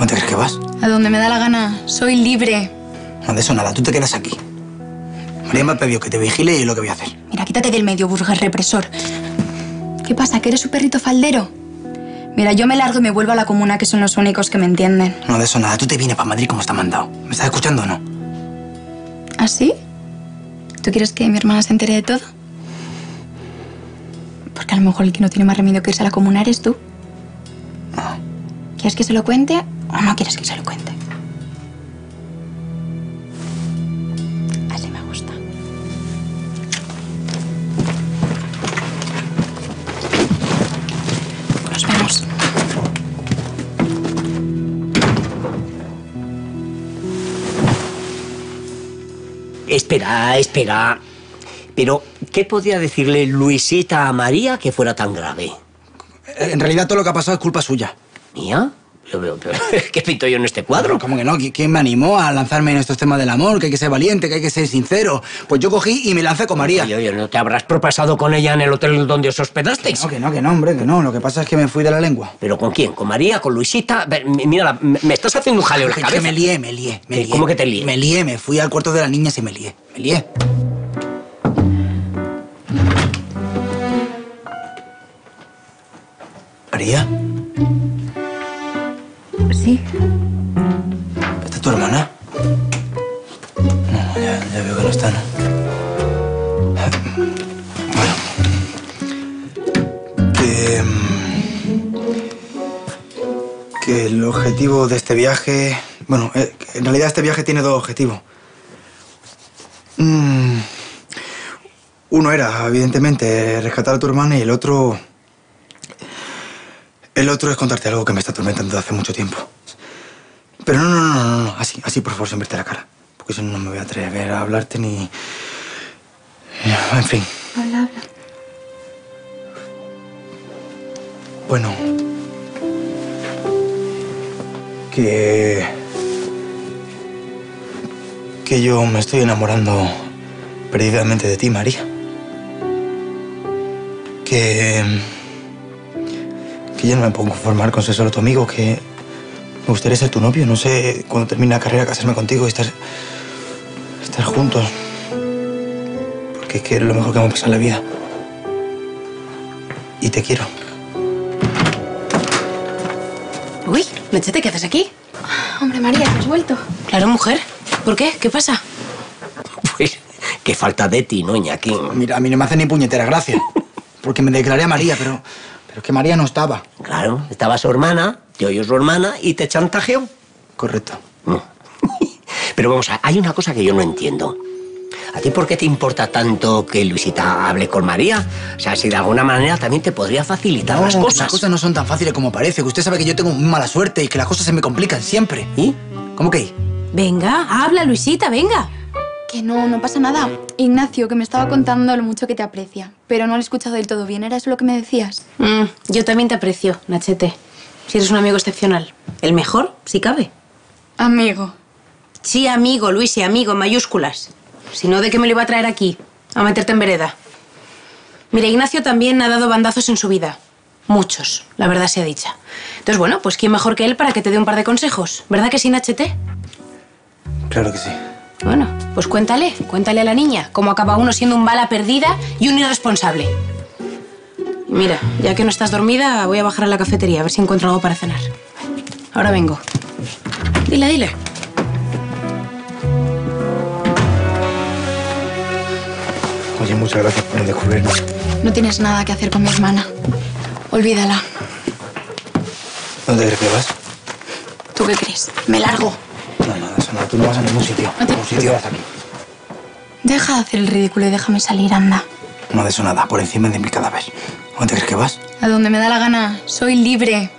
¿Dónde te crees que vas? A donde me da la gana. Soy libre. No, de eso nada. Tú te quedas aquí. María me ha pedido que te vigile y es lo que voy a hacer. Mira, quítate del medio, burger represor. ¿Qué pasa? ¿Que eres su perrito faldero? Mira, yo me largo y me vuelvo a la comuna, que son los únicos que me entienden. No, de eso nada. Tú te vienes para Madrid como está mandado. ¿Me estás escuchando o no? ¿Ah, sí? ¿Tú quieres que mi hermana se entere de todo? Porque a lo mejor el que no tiene más remedio que irse a la comuna eres tú. No. ¿Quieres que se lo cuente o no quieres que se lo cuente? Así me gusta. Nos vemos. Espera, espera. Pero, ¿qué podía decirle Luisita a María que fuera tan grave? En realidad todo lo que ha pasado es culpa suya. ¿Mía? Pero, ¿qué pinto yo en este cuadro? ¿Cómo que no? ¿Quién me animó a lanzarme en estos temas del amor? Que hay que ser valiente, que hay que ser sincero. Pues yo cogí y me lancé con María. Oye, ¿no te habrás propasado con ella en el hotel donde os hospedasteis? Que no, hombre, que no. Lo que pasa es que me fui de la lengua. ¿Pero con quién? ¿Con María? ¿Con Luisita? Mira, me estás haciendo un jaleo en la cabeza. Que me lié. ¿Cómo que te lié? Me lié, me fui al cuarto de las niñas y me lié. ¿María? Sí. ¿Está tu hermana? No, ya veo que no está, ¿no? Bueno. Que el objetivo de este viaje... Bueno, en realidad este viaje tiene dos objetivos. Uno era, evidentemente, rescatar a tu hermana y el otro... El otro es contarte algo que me está atormentando desde hace mucho tiempo. Pero no. Así, por favor, sin verte la cara. Porque si no, no me voy a atrever a hablarte ni... En fin. Habla. Bueno... Que yo me estoy enamorando perdidamente de ti, María. Que yo no me puedo conformar con ser solo tu amigo, que me gustaría ser tu novio. No sé, cuando termine la carrera, casarme contigo y estar juntos. Porque es que eres lo mejor que me ha pasado en la vida. Y te quiero. Uy, Mechete, ¿qué haces aquí? Hombre, María, ¿has vuelto? Claro, mujer. ¿Por qué? ¿Qué pasa? Pues, qué falta de ti, ¿no, Iñaki? Mira, a mí no me hace ni puñetera gracia. Porque me declaré a María, pero es que María no estaba. Claro, estaba su hermana, yo y su hermana, y te chantajeó. Correcto. Pero vamos, hay una cosa que yo no entiendo. ¿A ti por qué te importa tanto que Luisita hable con María? O sea, si de alguna manera también te podría facilitar las cosas. Las cosas no son tan fáciles como parece. Que usted sabe que yo tengo muy mala suerte y que las cosas se me complican siempre. ¿Y? ¿Cómo que? Venga, habla, Luisita, venga. Que no pasa nada. Ignacio, que me estaba contando lo mucho que te aprecia. Pero no lo he escuchado del todo bien. ¿Era eso lo que me decías? Yo también te aprecio, Nachete. Si eres un amigo excepcional. El mejor, si cabe. Amigo. Sí, amigo, Luis, y amigo, en mayúsculas. Si no, ¿de qué me lo iba a traer aquí? A meterte en vereda. Mira, Ignacio también ha dado bandazos en su vida. Muchos, la verdad sea dicha. Entonces, bueno, pues ¿quién mejor que él para que te dé un par de consejos? ¿Verdad que sí, Nachete? Claro que sí. Bueno, pues cuéntale a la niña cómo acaba uno siendo un bala perdida y un irresponsable. Mira, ya que no estás dormida, voy a bajar a la cafetería a ver si encuentro algo para cenar. Ahora vengo. Dile. Oye, muchas gracias por descubrirme. No tienes nada que hacer con mi hermana. Olvídala. ¿Dónde crees que vas? ¿Tú qué crees? Me largo. No, eso no. Tú no vas a ningún sitio. No te- Ningún sitio vas aquí. Deja de hacer el ridículo y déjame salir, anda. No de eso nada. Por encima de mi cadáver. ¿Dónde crees que vas? A donde me da la gana. Soy libre.